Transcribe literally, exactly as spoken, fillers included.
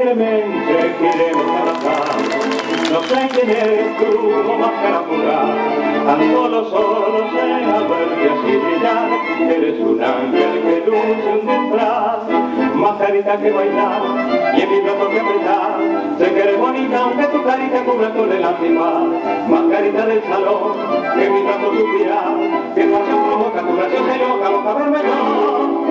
alegremente queremos abrazar. No sé quién eres tú, oh máscara fugaz, tan solo, solo sé al verte así brillar. Eres un ángel que luce un disfraz, más carita que bailar y en mi brazo que apretar. Sé que eres bonita aunque tu carita cubra todo el antifaz, más carita del salón que en mi brazo suspirar. Que pasión provoca tu gracia se loca, loca verme yo.